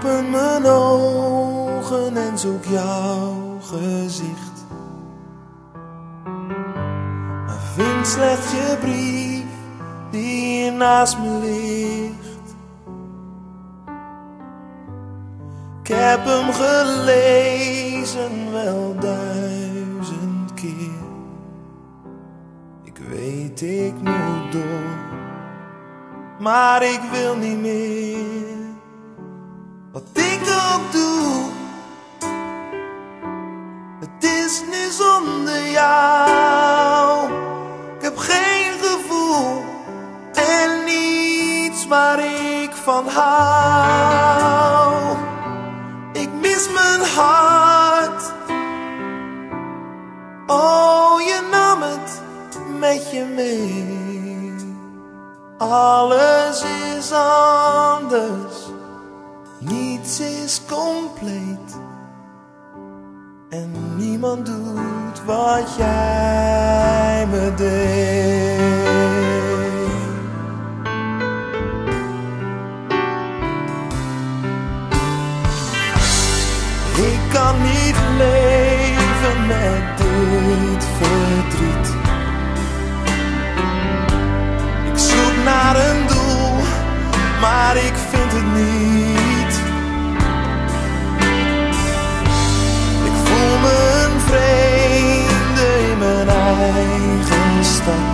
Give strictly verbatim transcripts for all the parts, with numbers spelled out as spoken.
open mijn ogen en zoek jouw gezicht, maar vind slechts je brief die hier naast me ligt. Ik heb hem gelezen wel duizend keer. Ik weet ik moet door, maar ik wil niet meer. Wat ik ook doe, het is nu zonder jou. Ik heb geen gevoel en niets waar ik van hou. Ik mis mijn hart, oh je nam het met je mee. Alles is anders, niets is compleet en niemand doet wat jij me deed. Ik kan niet leven met dit verdriet. Ik zoek naar een doel, maar ik vind het niet. Ik voel me een vreemde in mijn eigen stad.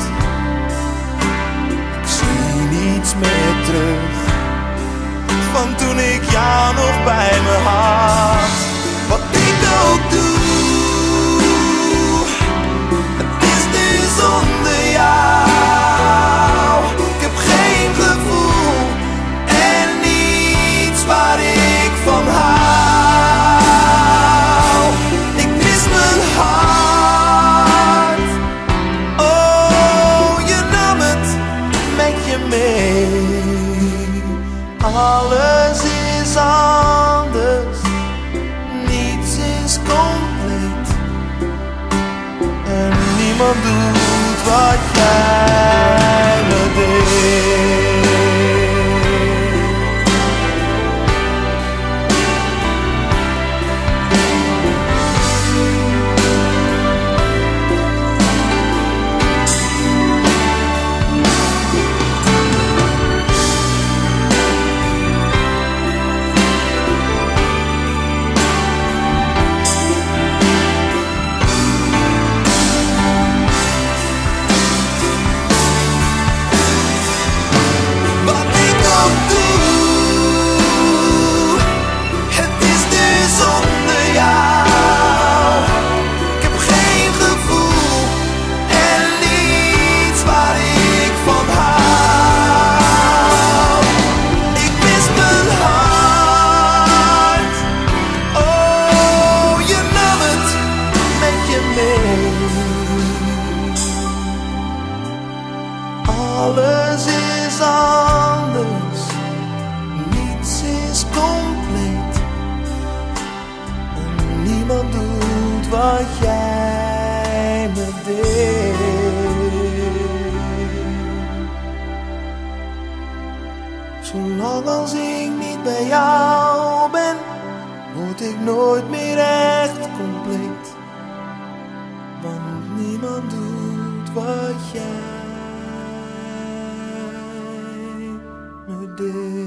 Ik zie niets meer terug van toen ik jou nog bij me had. Wat ik ook doe, het is nu zonder jou. Ik heb geen gevoel en niets waar ik van hou. Ik mis mijn hart, oh je nam het met je mee. Alles is anders, niets is compleet en niemand doet wat jij me deed. Alles is anders, niets is compleet en niemand doet wat jij me deed. Zolang als ik niet bij jou ben, word ik nooit meer echt compleet, want niemand doet wat jij me deed.